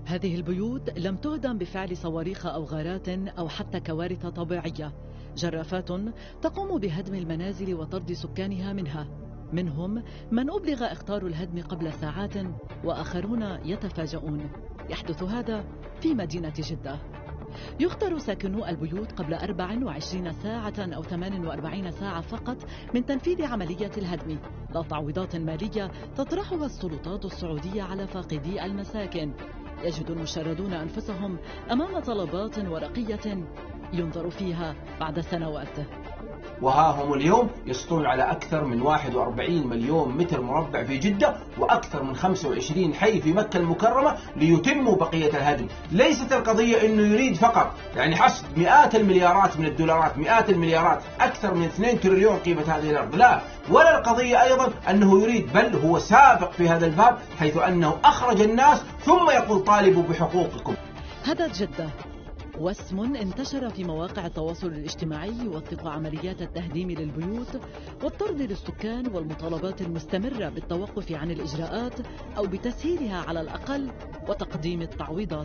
هذه البيوت لم تهدم بفعل صواريخ أو غارات أو حتى كوارث طبيعية. جرافات تقوم بهدم المنازل وطرد سكانها منها، منهم من أبلغ إخطار الهدم قبل ساعات وآخرون يتفاجؤون. يحدث هذا في مدينة جدة. يختار ساكنو البيوت قبل 24 ساعة أو 48 ساعة فقط من تنفيذ عملية الهدم، لا تعويضات مالية تطرحها السلطات السعودية على فاقدي المساكن. يجد المشردون أنفسهم أمام طلبات ورقية ينظر فيها بعد سنوات. وها هم اليوم يسطون على أكثر من 41 مليون متر مربع في جدة وأكثر من 25 حي في مكة المكرمة ليتموا بقية الهدم. ليست القضية أنه يريد فقط يعني حصد مئات المليارات من الدولارات، مئات المليارات، أكثر من 2 تريليون قيمة هذه الأرض، لا، ولا القضية أيضا أنه يريد، بل هو سابق في هذا الباب حيث أنه أخرج الناس ثم يقول طالبوا بحقوقكم. هذا جدة، واسم انتشر في مواقع التواصل الاجتماعي يوثق عمليات التهديم للبيوت والطرد للسكان والمطالبات المستمرة بالتوقف عن الإجراءات أو بتسهيلها على الأقل وتقديم التعويضات.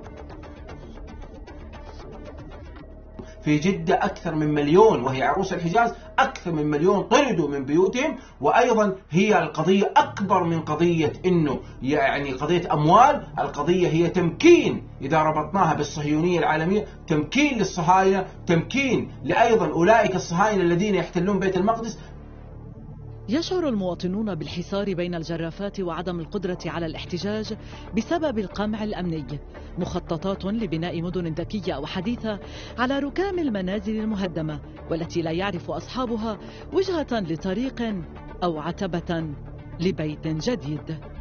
في جدة أكثر من مليون، وهي عروس الحجاز، أكثر من مليون طردوا من بيوتهم. وأيضا هي القضية أكبر من قضية إنه يعني قضية أموال، القضية هي تمكين، إذا ربطناها بالصهيونية العالمية، تمكين للصهاينة، تمكين لأيضا أولئك الصهاينة الذين يحتلون بيت المقدس. يشعر المواطنون بالحصار بين الجرافات وعدم القدرة على الاحتجاج بسبب القمع الأمني. مخططات لبناء مدن ذكية وحديثة على ركام المنازل المهدمة والتي لا يعرف أصحابها وجهة لطريق أو عتبة لبيت جديد.